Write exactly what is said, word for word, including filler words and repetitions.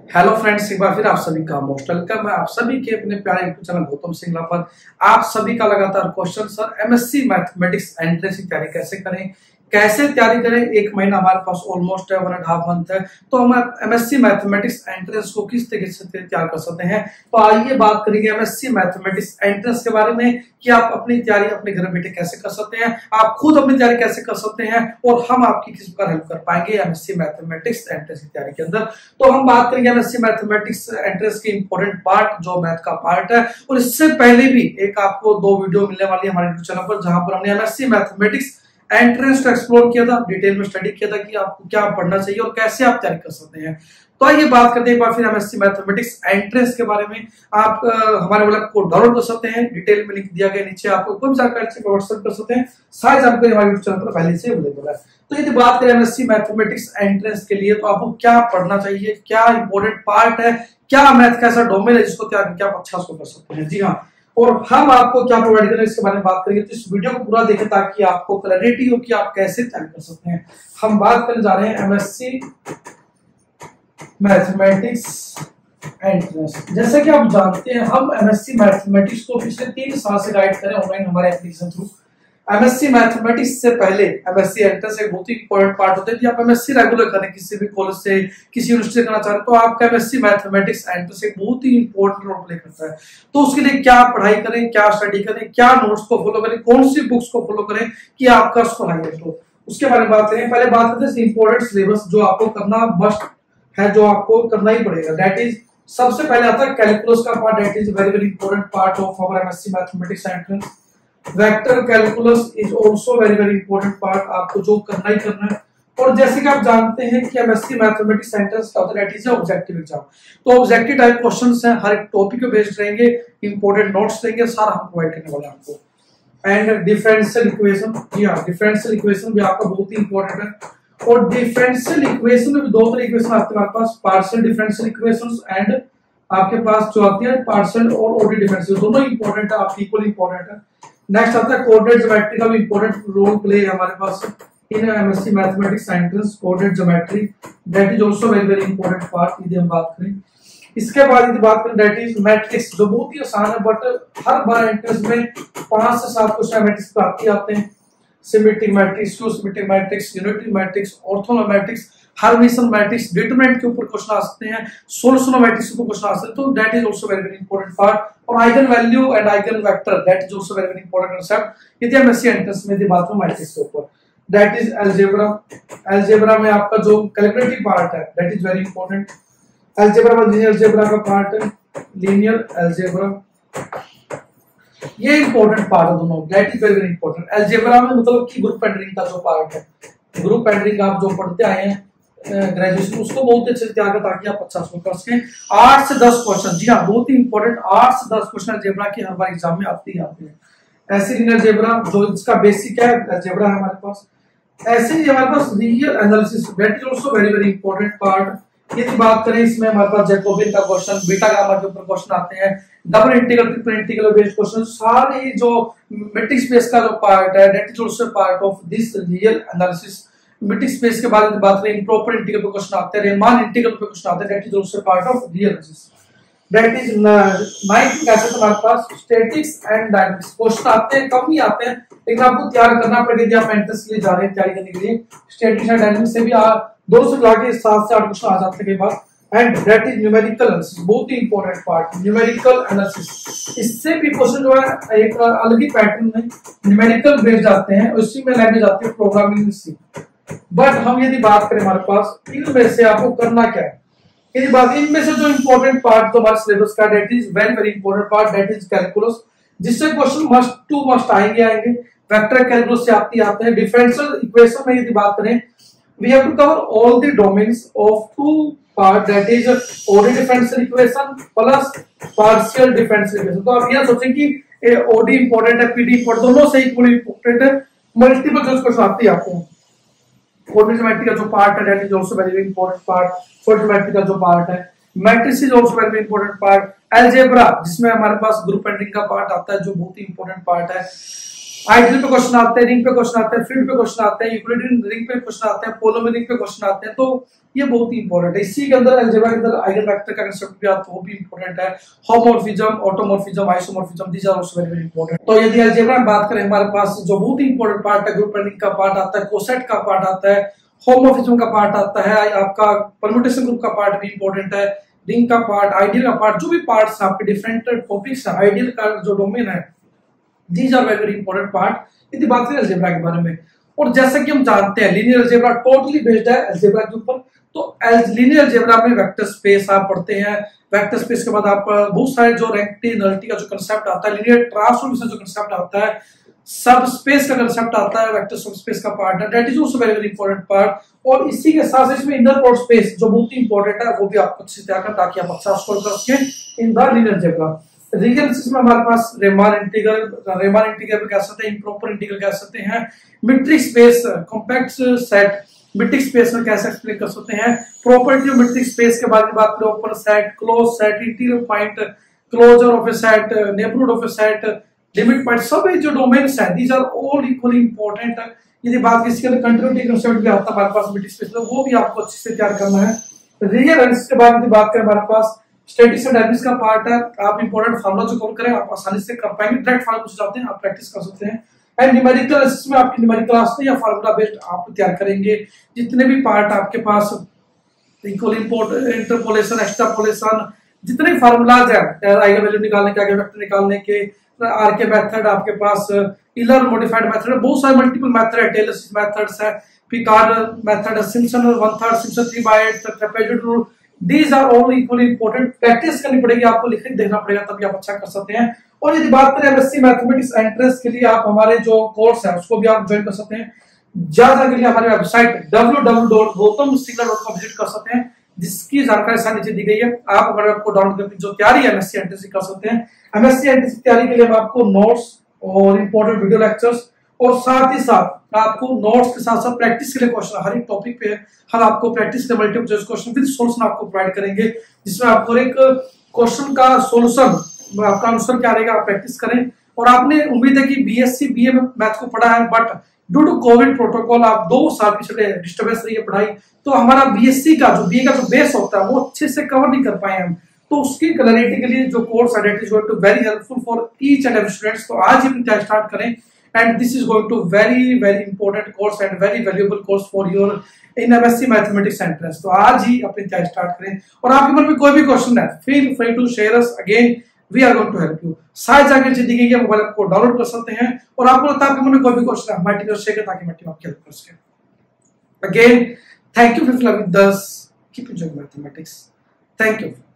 Hello friends, एक बार फिर आप सभी का मोस्ट वेलकम है। आप सभी के अपने प्यारे यूट्यूब चैनल गौतम सिंगला पर आप सभी का लगातार question sir MSc mathematics entrance की तैयारी कैसे करें, कैसे तैयारी करें। एक महीना हमारे पास ऑलमोस्ट है, वन एंड हाफ मंथ है, तो हम एमएससी मैथमेटिक्स एंट्रेंस को किस तरीके से तैयार कर सकते हैं। तो आइए बात करेंगे एमएससी मैथमेटिक्स एंट्रेंस के बारे में कि आप अपनी तैयारी अपने घर बैठे कैसे कर सकते हैं, आप खुद अपनी तैयारी कैसे कर सकते हैं और हम आपकी किस प्रकार हेल्प कर पाएंगे एमएससी मैथमेटिक्स एंट्रेंस की तैयारी के अंदर। तो हम बात करेंगे एमएससी मैथमेटिक्स एंट्रेंस के इंपॉर्टेंट पार्ट जो मैथ का पार्ट है, और इससे पहले भी एक आपको दो वीडियो मिलने वाली है हमारे यूट्यूब चैनल पर, जहां पर हमने एमएससी मैथमेटिक्स एंट्रेंस को एक्सप्लोर किया था, डिटेल में स्टडी किया था कि आपको क्या पढ़ना चाहिए और कैसे आप तैयारी कर सकते हैं। तो आइए बात करते हैं एक बार फिर एमएससी मैथमेटिक्स एंट्रेंस के बारे में। आप आ, हमारे ब्लॉग को डाउनलोड कर सकते हैं, डिटेल में लिंक दिया गया नीचे, आपको कोई भी जानकारी से व्हाट्सएप कर सकते हैं, सारी जानकारी हमारे यूट्यूब चैनल पर पहले से अवेलेबल है। तो यदि बात करें एमएससी मैथमेटिक्स एंट्रेंस के लिए, तो आपको क्या पढ़ना चाहिए, क्या इंपॉर्टेंट पार्ट है, क्या मैथ का ऐसा डोमेन है जिसको तैयार करके आप अच्छा सो कर सकते हैं। जी हाँ, और हम आपको क्या प्रोवाइड करें इसके बारे में बात करेंगे। तो इस वीडियो को पूरा देखें ताकि आपको क्लैरिटी हो कि आप कैसे तैयारी कर सकते हैं। हम बात करने जा रहे हैं एमएससी मैथमेटिक्स एंट्रेंस। जैसे कि आप जानते हैं, हम एमएससी मैथमेटिक्स को पिछले तीन साल से गाइड करें ऑनलाइन हमारे एप्लीकेशन थ्रू। एमएससी मैथमेटिक्स से पहले एमएससी एंट्रेंस एक बहुत ही इंपॉर्टेंट पार्ट होता है कि आप एमएससी रेगुलर करें, किसी भी कॉलेज से किसी यूनिवर्सिटी से करना चाह रहे हैं, तो आपका एमएससी मैथमेटिक्स एंट्रेंस एक बहुत ही इंपॉर्टेंट रोल प्ले करता है। तो उसके लिए क्या पढ़ाई करें, क्या स्टडी करें, क्या नोट्स को फॉलो करें, कौन सी बुक्स को फॉलो करें कि आपका स्कोर हाईएस्ट हो, उसके बारे में बात करें। पहले बात करते हैं इंपॉर्टेंट सिलेबस जो आपको करना मस्ट है, जो आपको करना ही पड़ेगा। दैट इज सबसे पहले आता है कैलकुलस का part. That is very very important part of our MSc mathematics entrance. Vector calculus is also very very important part, आपको जो करना ही करना है। और जैसे कि आप जानते हैं कि एमएससी मैथमेटिक्स एंट्रेंस का होता है दैट इज ऑब्जेक्टिव एग्जाम। तो ऑब्जेक्टिव टाइप क्वेश्चंस हैं, हर एक टॉपिक पे बेस्ड रहेंगे, इंपॉर्टेंट नोट्स देंगे, सारा हम प्रोवाइड करने वाले हैं आपको। एंड डिफरेंशियल इक्वेशन, जी हां, डिफरेंशियल इक्वेशन भी आपका बहुत ही इंपॉर्टेंट है। और डिफरेंशियल इक्वेशन में भी दो तरह की इक्वेशन आती है हमारे पास, पार्शियल डिफरेंशियल इक्वेशंस एंड आपके पास जो आती है पार्शियल और ऑर्डिनरी डिफरेंशियल, दोनों इंपॉर्टेंट है, आपकी इक्वल इंपॉर्टेंट है। नेक्स्ट आता है कोऑर्डिनेट ज्योमेट्री का भी इंपॉर्टेंट रोल प्ले है हमारे पास in MSc mathematics entrance. Coordinate geometry that is also very very important part, यदि हम बात करें। इसके बाद यदि बात करें दैट इज मैट्रिक्स, जो बहुत ही आसान है, बट हर बार एंट्रेंस में पांच से सात क्वेश्चन मैट्रिक्स पे आते आते हैं। Symmetric matrix, skew symmetric matrix, unitary matrix, orthogonal matrix, hermitian matrix, determinant के ऊपर क्वेश्चन आ सकते हैं, सोल्यूशन मैट्रिक्स के ऊपर क्वेश्चन आ सकते हैं। तो that is also very very important part. और eigen value and eigen vector that is also very very important concept यदि एमएससी एंट्रेंस में यदि बात करें मैट्रिक्स के ऊपर। That is algebra. अलजेब्रा में आपका जो कैलकुलेटिव पार्ट है that is very important. Algebra में लीनियर अलजेब्रा का पार्ट है, लीनियर अलजेब्रा, ये इंपॉर्टेंट पार्ट है दोनों, that is very very important. Algebra में मतलब कि ग्रुप एंडरिंग का जो पार्ट है, ग्रुप एंडरिंग आप जो पढ़ते आए हैं ग्रेजुएशन, उसको बहुत अच्छे से तैयार कर ताकि आप अच्छा स्कोर कर सकें। आठ से दस क्वेश्चन, जी हाँ, बहुत ही इंपॉर्टेंट, आठ से दस क्वेश्चन अलजेब्रा की हर बार एग्जाम में आते ही आते हैं। ऐसे लीनियर अलजेब्रा जो इसका बेसिक है अलजेब्रा है हमारे पास। ऐसे ही हमारे पास linear analysis that is also very very important part. यदि बात करें इसमें हमारे पास जैकोबियन का क्वेश्चन, बीटा गामा के ऊपर क्वेश्चन आते हैं, double integral, triple integral based question, सारे जो मैट्रिक्स स्पेस का जो पार्ट है that is also part of this real analysis. Matrix space के बारे में बात करें, इंप्रोपर इंटीग्रल पे क्वेश्चन आते हैं, रीमान इंटीग्रल पे क्वेश्चन आते हैं, that is also part of real analysis. That is ninth class हमारे पास स्टैटिक्स एंड डायनामिक्स क्वेश्चन आते हैं, कम ही आते हैं, लेकिन आपको तैयार करना पड़ेगा यदि आप एंट्रेंस के लिए जा रहे हैं तैयारी करने के लिए। स्टैटिक्स एंड डायनामिक्स से भी दो से लाके सात से आठ क्वेश्चन आ जाते हैं कई बार। And that is numerical analysis, बहुत ही इंपॉर्टेंट पार्ट, न्यूमेरिकल एनालिसिस। इससे भी क्वेश्चन जो है एक अलग ही पैटर्न में न्यूमेरिकल बेस्ड आते हैं, उसी में लैंग्वेज आती है प्रोग्रामिंग सी। बट हम यदि बात करें हमारे पास इनमें से आपको करना क्या है, यदि बात इनमें से जो इंपॉर्टेंट पार्ट तो हमारे सिलेबस का that is very very important part, that is calculus, जिससे क्वेश्चन मस्ट टू मस्ट आएंगे आएंगे। वेक्टर कैलकुलस से आती आते हैं। डिफरेंशियल इक्वेशन में यदि बात करें, we have to cover all the domains of two part, that is ordinary differential equation plus partial differential equation. तो आप यह सोचें कि ओडी इंपॉर्टेंट है, पीडी इंपॉर्टेंट, दोनों से इक्वली इंपॉर्टेंट है। मल्टीपल जो क्वेश्चन आती है आपको, कोऑर्डिनेट ज्योमेट्री का जो पार्ट है that is also very very important part. Fourth geometry का जो पार्ट है, matrix is also very very important part. Algebra जिसमें हमारे पास ग्रुप एंडरिंग का पार्ट आता है जो बहुत ही इंपॉर्टेंट पार्ट है। आइडियल पे क्वेश्चन आते हैं, रिंग पे क्वेश्चन आते हैं, फील्ड पे क्वेश्चन आते हैं, यूक्लिडियन रिंग पे क्वेश्चन आते हैं, पोलोमेरिक पे क्वेश्चन आते हैं। तो ये बहुत ही इंपॉर्टेंट है। इसी के अंदर अलजेब्रा के अंदर आइगन वेक्टर का कंसेप्ट भी आता है, वो भी इंपॉर्टेंट है। Homomorphism, automorphism, isomorphism, these are also very very important. तो यदि अलजेब्रा में बात करें, हमारे पास जो बहुत ही इंपॉर्टेंट पार्ट है, ग्रुप प्लानिंग का पार्ट आता है, कोसेट का पार्ट आता है, होमोमॉर्फिज्म का पार्ट आता है, आपका परम्यूटेशन ग्रुप का पार्ट भी इंपॉर्टेंट है, रिंग का पार्ट, आइडियल का पार्ट, जो भी पार्ट्स आपके डिफरेंट टॉपिक्स है, आइडियल का जो डोमेन है, these are very important part यदि बात करें अलजेब्रा के बारे में। और जैसा कि हम जानते हैं लीनियर अलजेब्रा टोटली बेस्ड है अलजेब्रा के ऊपर। तो लीनियर अलजेब्रा में वेक्टर स्पेस आप पढ़ते हैं, वेक्टर स्पेस के बाद आप बहुत सारे जो रेक्टी नलिटी का जो कंसेप्ट आता है, लीनियर ट्रांसफॉर्मेशन जो कंसेप्ट आता है, सब स्पेस का कंसेप्ट आता है, वेक्टर सब स्पेस का पार्ट है, that is also very very important part. और इसी के साथ इसमें इनर प्रोडक्ट स्पेस जो बहुत ही इंपॉर्टेंट है, वो भी आपको अच्छे से तैयार करना ताकि आप अच्छा स्कोर कर सकें in the linear algebra. Real system में हमारे पास रेमान इंटीग्रल, रेमान इंटीग्रल कह सकते हैं, इंप्रोपर इंटीग्रल कह सकते हैं, metric space, compact set, metric space में कैसे एक्सप्लेन कर सकते हैं, प्रॉपर्टी ऑफ मीट्रिक स्पेस के बारे में बात करें, open set, close set, interior point, closure of a set, neighbourhood of a set, limit point, सब जो डोमेन्स हैं these are all equally important. यदि बात किसी के कंटिन्यूटी कंसेप्ट भी आता है हमारे पास मीट्रिक स्पेस में, वो भी आपको अच्छे से तैयार करना है। रियल एंड के बाद यदि बात करें, हमारे पास स्टैटिक्स एंड डायनामिक्स का पार्ट है। आप इंपॉर्टेंट फार्मूला जो कॉल करें आप आसानी से कर पाएंगे, डायरेक्ट फार्मूला पूछ जाते हैं, आप प्रैक्टिस कर सकते हैं। एंड न्यूमेरिकल एनालिसिस में आपकी न्यूमेरिकल क्लास या फार्मूला बेस्ड आप तैयार करेंगे। जितने भी पार्ट आपके पास इक्वल इंपोर्ट, इंटरपोलेशन, एक्सट्रापोलेशन, जितने फार्मूलाज है आइगन वैल्यू निकालने के, आइगन वेक्टर निकालने के, आर के मेथड, आपके पास इलर मॉडिफाइड मेथड, बहुत सारे मल्टीपल मेथड है, टेलर मेथड्स है, पिकार्ड मेथड है, Simpson one third, Simpson three by eight, trapezoid rule, These are all equally important। Practice करनी पड़ेगी, आपको लिखने देखना पड़ेगा, तभी आप अच्छा कर सकते हैं। और यदि बात करें एमएससी मैथमेटिक्स एंट्रेंस के लिए, आप हमारे जो कोर्स है उसको भी आप ज्वाइन कर सकते हैं। ज्यादा के लिए हमारी website W W W dot Gautam single dot com visit कर सकते हैं, जिसकी जानकारी सारी नीचे दी गई है। आप हमारे आपको डाउनलोड करके जो तैयारी है एमएससी एंट्रेंस कर सकते हैं। एमएससी एंट्रेंस की तैयारी के लिए हम आपको नोट्स और इंपॉर्टेंट वीडियो लेक्चर्स और साथ ही साथ आपको नोट्स के साथ साथ प्रैक्टिस के लिए क्वेश्चन हर एक टॉपिक पे हम आपको प्रैक्टिस के multiple choice question with solution आपको प्रोवाइड करेंगे, जिसमें आपको एक क्वेश्चन का सॉल्यूशन आपका आंसर क्या रहेगा, आप प्रैक्टिस करें। और आपने उम्मीद है कि बीएससी बीए में मैथ को पढ़ा है, but due to covid protocol आप दो साल पिछले डिस्टर्बेंस रही है पढ़ाई, तो हमारा बीएससी का जो बीए का जो बेस होता है वो अच्छे से कवर नहीं कर पाए हम। तो उसकी क्लैरिटी के लिए जो कोर्स है that is going to very helpful for each and every students. तो आज ही तैयारी स्टार्ट करें, and this is going to very very important course and very valuable course for your in M S C Mathematics entrance। तो आज ही अपनी तैयारी start करें। और आपके मन में कोई भी क्वेश्चन है, feel free to share us again, we are going to help you। Side जाके दी गई है, मोबाइल आपको डाउनलोड कर सकते हैं। और आपको लगता है आपके मन में कोई भी क्वेश्चन है, हमारी टीम से शेयर ताकि हमारी टीम आपकी हेल्प कर सके। Again, thank you for loving us, keep enjoying mathematics, thank you।